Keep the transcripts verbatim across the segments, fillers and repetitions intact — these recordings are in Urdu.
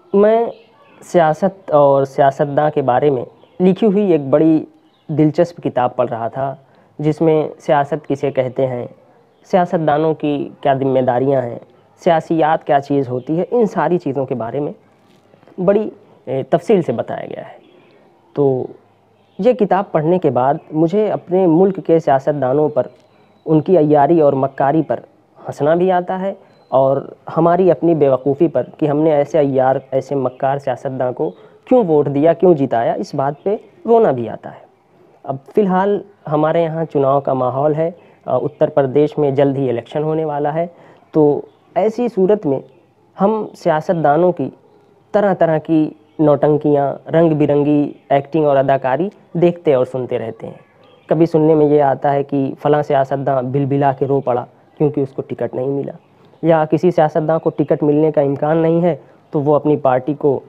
میں سیاست اور سیاستداں کے بارے میں لکھی ہوئی ایک بڑی دلچسپ کتاب پڑھ رہا تھا، جس میں سیاست کسے کہتے ہیں، سیاستدانوں کی کیا ذمہ داریاں ہیں، سیاسیات کیا چیز ہوتی ہے، ان ساری چیزوں کے بارے میں بڑی تفصیل سے بتایا گیا ہے۔ تو یہ کتاب پڑھنے کے بعد مجھے اپنے ملک کے سیاستدانوں پر، ان کی عیاری اور مکاری پر ہنسنا بھی آتا ہے، اور ہماری اپنی بیوقوفی پر کہ ہم نے ایسے عیار، ایسے مکار سیاستداں کو کیوں ووٹ دیا، کیوں جتایا، اس بات پہ رونا بھی آتا ہے۔ اب فی الحال ہمارے یہاں چناؤ کا ماحول ہے، اتر پردیش میں جلد ہی الیکشن ہونے والا ہے، تو ایسی صورت میں ہم سیاستدانوں کی طرح طرح کی نوٹنکیاں، رنگ برنگی ایکٹنگ اور اداکاری دیکھتے اور سنتے رہتے ہیں۔ کبھی سننے میں یہ آتا ہے کہ فلاں سیاستداں بل بلا کے رو پڑا کیونکہ اس کو ٹکٹ نہیں ملا، یا کسی سیاستداں کو ٹکٹ ملنے کا امکان نہیں ہے تو وہ اپنی پارٹی کو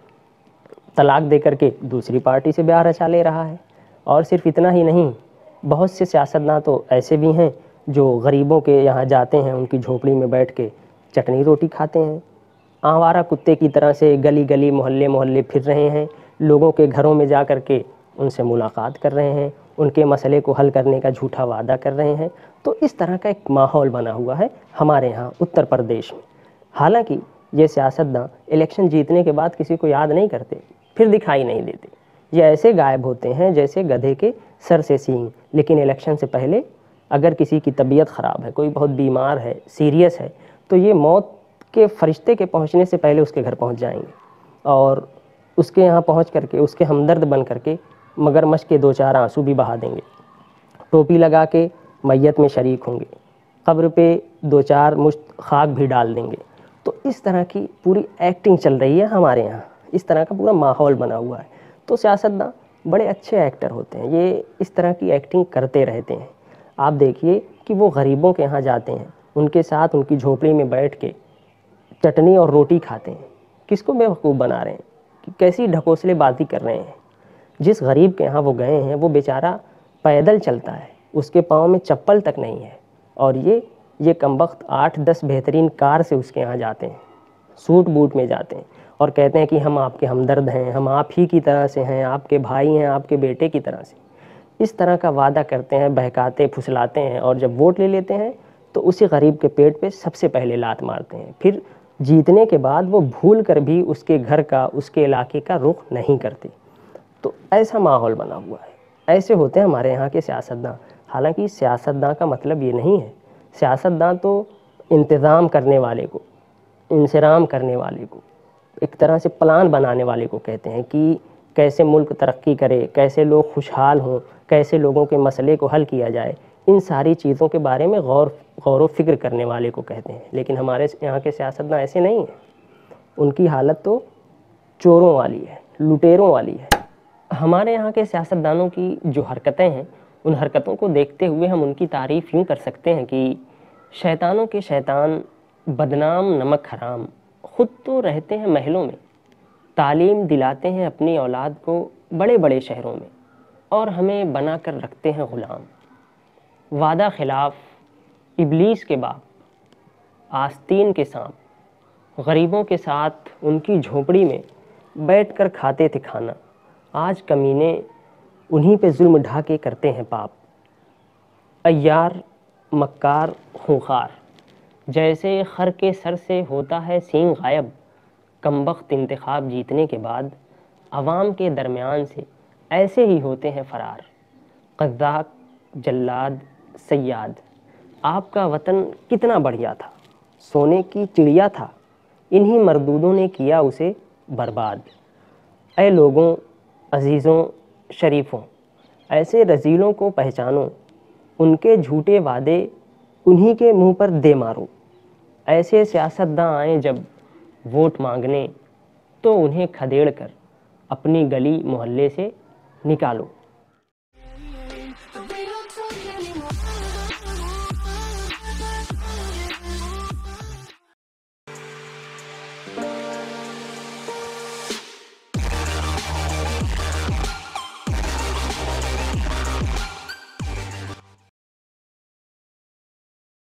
طلاق دے کر کے دوسری پارٹی سے بیاہ رچا لے رہا ہے۔ اور صرف اتنا ہی نہیں، بہت سے سیاستداں تو ایسے بھی ہیں جو غریبوں کے یہاں جاتے ہیں، ان کی جھوپڑی میں بیٹھ کے چٹنی روٹی کھاتے ہیں، آوارہ کتے کی طرح سے گلی گلی محلے محلے پھر رہے ہیں، لوگوں کے گھروں میں جا کر کے ان سے ملاقات کر رہے ہیں، ان کے مسئلے کو حل کرنے کا جھوٹا وعدہ کر رہے ہیں۔ تو اس طرح کا ایک ماحول بنا ہوا ہے ہمارے یہاں اتر پردیش میں۔ حالانکہ یہ سیاستداں الیکشن جیتنے کے بعد کسی کو یاد نہیں کرتے، پھر دکھائی نہیں دیتے، یہ ایسے غائب ہوتے ہیں جیسے گدھے کے سر سے سینگ۔ لیکن الیکشن سے پہلے اگر کسی کی طبیعت خراب ہے، کوئی بہت بیمار ہے، سیریس ہے، تو یہ موت کے فرشتے کے پہنچنے سے پہلے اس کے گھر پہنچ جائیں گے، اور اس کے یہاں پہنچ کر کے اس کے ہمدرد بن کر کے مگرمچھ کے دو چار آنسو بھی بہا دیں گے، ٹوپی لگا کے میت میں شریک ہوں گے، قبر پہ دو چار مشت خاک بھی ڈال دیں گے۔ تو اس طرح کی پوری ایکٹنگ چل رہی ہے ہمارے یہاں، اس طرح کا پورا ماحول بنا ہوا ہے۔ تو سیاستداں بڑے اچھے ایکٹر ہوتے ہیں، یہ اس طرح کی ایکٹنگ کرتے رہتے ہیں۔ آپ دیکھیے کہ وہ غریبوں کے یہاں جاتے ہیں، ان کے ساتھ ان کی جھوپڑی میں بیٹھ کے چٹنی اور روٹی کھاتے ہیں۔ کس کو بیوقوف بنا رہے ہیں، کہ کیسی ڈھکوسلے بازی کر رہے ہیں۔ جس غریب کے یہاں وہ گئے ہیں، وہ بیچارہ پیدل چلتا ہے، اس کے پاؤں میں چپل تک نہیں ہے، اور یہ یہ کمبخت آٹھ دس بہترین کار سے اس کے یہاں جاتے ہیں، سوٹ بوٹ میں جاتے ہیں، اور کہتے ہیں کہ ہم آپ کے ہمدرد ہیں، ہم آپ ہی کی طرح سے ہیں، آپ کے بھائی ہیں، آپ کے بیٹے کی طرح سے۔ اس طرح کا وعدہ کرتے ہیں، بہکاتے پھسلاتے ہیں، اور جب ووٹ لے لیتے ہیں تو اسی غریب کے پیٹ پہ سب سے پہلے لات مارتے ہیں۔ پھر جیتنے کے بعد وہ بھول کر بھی اس کے گھر کا، اس کے علاقے کا رخ نہیں کرتے۔ تو ایسا ماحول بنا ہوا ہے، ایسے ہوتے ہیں ہمارے یہاں کے سیاستداں۔ حالانکہ سیاستداں کا مطلب یہ نہیں ہے، سیاستداں تو انتظام کرنے والے کو، انصرام کرنے والے کو، ایک طرح سے پلان بنانے والے کو کہتے ہیں کہ کیسے ملک ترقی کرے، کیسے لوگ خوشحال ہوں، کیسے لوگوں کے مسئلے کو حل کیا جائے، ان ساری چیزوں کے بارے میں غور غور و فکر کرنے والے کو کہتے ہیں۔ لیکن ہمارے یہاں کے سیاستداں ایسے نہیں ہیں، ان کی حالت تو چوروں والی ہے، لٹیروں والی ہے۔ ہمارے یہاں کے سیاستدانوں کی جو حرکتیں ہیں، ان حرکتوں کو دیکھتے ہوئے ہم ان کی تعریف یوں کر سکتے ہیں کہ شیطانوں کے شیطان، بدنام نمک حرام، خود تو رہتے ہیں محلوں میں، تعلیم دلاتے ہیں اپنی اولاد کو بڑے بڑے شہروں میں، اور ہمیں بنا کر رکھتے ہیں غلام۔ وعدہ خلاف، ابلیس کے باپ، آستین کے سانپ، غریبوں کے ساتھ ان کی جھونپڑی میں بیٹھ کر کھاتے تھے کھانا، آج کمینے انہی پہ ظلم ڈھا کے کرتے ہیں پاپ۔ عیار، مکار، خونخوار، جیسے خر کے سر سے ہوتا ہے سینگ غائب، کمبخت انتخاب جیتنے کے بعد عوام کے درمیان سے ایسے ہی ہوتے ہیں فرار۔ قذاق، جلاد، صیاد، آپ کا وطن کتنا بڑھیا تھا، سونے کی چڑیا تھا، انہی مردودوں نے کیا اسے برباد۔ اے لوگوں، عزیزوں، شریفوں، ایسے رذیلوں کو پہچانو، ان کے جھوٹے وعدے انہی کے منہ پر دے مارو۔ ایسے سیاستداں آئیں جب ووٹ مانگنے، تو انہیں کھدیڑ کر اپنی گلی محلے سے نکالو۔